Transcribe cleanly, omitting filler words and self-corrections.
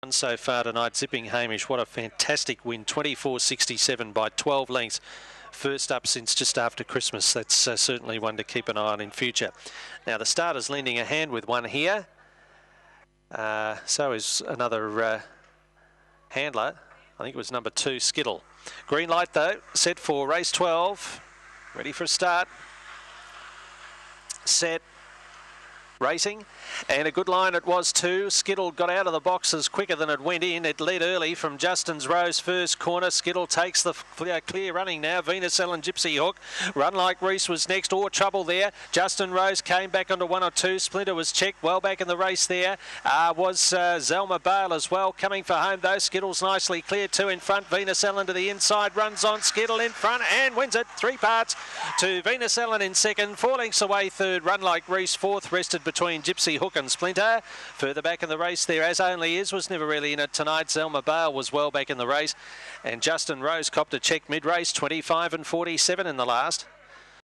won so far tonight. Zipping Hamish, what a fantastic win. 24.67 by 12 lengths. First up since just after Christmas. That's certainly one to keep an eye on in future. Now the starter's lending a hand with one here. So is another handler. I think it was number 2, Skittle. Green light though, set for race 12. Ready for a start. Set. Racing, and a good line it was too. Skittle got out of the boxes quicker than it went in. It led early from Justin's Rose first corner. Skittle takes the clear running now. Venus Ellen, Gypsy Hook. Run Like Reese was next. Or Trouble there. Justin Rose came back onto 1 or 2. Splinter was checked well back in the race there. Was Zelma Bale as well. Coming for home though. Skittle's nicely clear. 2 in front. Venus Ellen to the inside. Runs on. Skittle in front and wins it. 3 parts to Venus Ellen in second. 4 lengths away third. Run Like Reese fourth. Rested between Gypsy Hook and Splinter. Further back in the race there, As Only Is, was never really in it tonight. Zelma Bale was well back in the race. And Justin Rose copped a check mid-race, 25 and 47 in the last.